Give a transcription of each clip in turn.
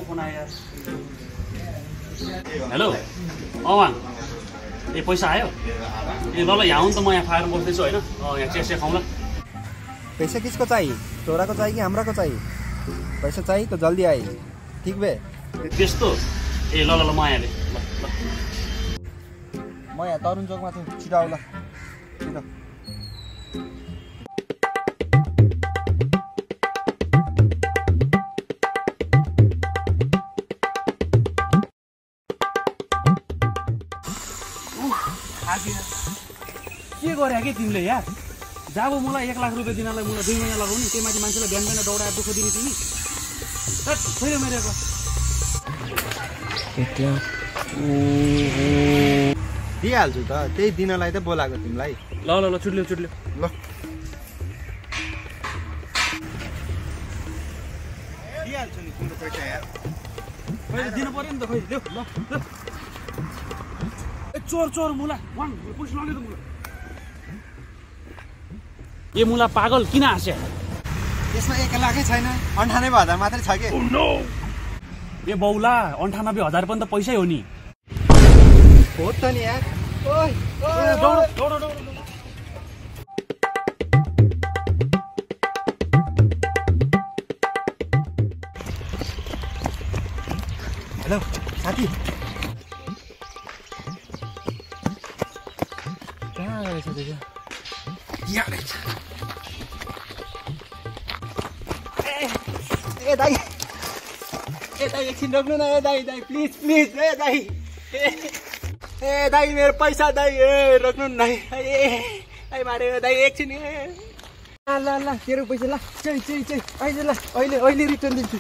Phone आयो यार। Hello Wang ए पैसा आयो ए ल ल यहाँ आउनु त म यहाँ फायर बस्दैछु होइन यहाँ चिया खाउँ ल। पैसा किसको चाहिए तोरा को चाहिए कि हमरा को चाहिए पैसा चाहिए तो जल्दी आए ठीक बे त्यस्तो ए ल ल ल म आइहालेँ ल ल म यहाँ तरुण चोकमा छु छिटो आऊ ल छिटो। के गरे के तिमीले यार जब मलाई 1 लाख रुपियाँ दिनलाई मलाई 2 महिना लगाउने त्यही माथि मान्छेलाई बिहान बिहान दौडाएर दुःख दिने तिमी छैन मेरो दिइहाल्छु त त्यही दिनलाई त बोलाएको तिमीलाई। ल ल ल छुट्ल्यो ल दिइहाल्छु नि तिम्रो पैसा यार खै दिनु पर्यो नि त खै ल्याउ ल ल चोर चोर मुला वाङ पुलिस लग्यो त मुला ए मुला पागल किन हाँस्या त्यसमा 1 लाखै छैन 98,000 मात्रै छ के ए बौला 98,000 पनि त पैसै हो नि हो त नि यार ओइ दौड हेलो साथी कहाँ रहेछ त्यो यहाँ रहेछ ए दाइ एकछिन रोक्नु न ए दाइ प्लिज प्लिज ए दाइ ए दाइ मेरो पैसा दाइ ए रोक्नु न दाइ ए मारे दाइ एकछिन ए ल ल तेरो पैसा ल चाहिँ अहिले रिटर्न दिन्छु।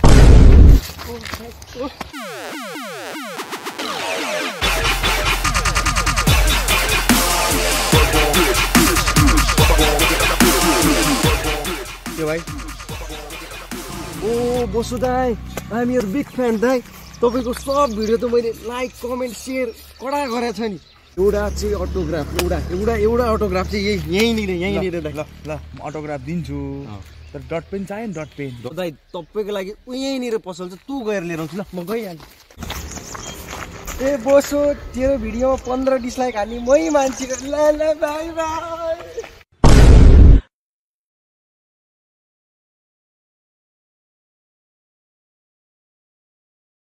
भाइ ओ बसु दाइ I am your big fan दाइ तपाईँको सब भिडियो त मैले लाइक कमेन्ट सेयर कडा गरेको छ नि एउटा चाहिँ अटोग्राफ एउटा अटोग्राफ चाहिँ यहीँनिर दाइ ल म अटोग्राफ दिन्छु तर डट पेन चाहियो नि डट पेन दाइ तपाईँको लागि यहीँनिर पसल छ तँ गएर लिएर आउँछु ल म गइहाल्छु। ए बसो तेरो भिडियोमा 15 डिसलाइक हाल्ने मै मान्छे ल बाई बाई।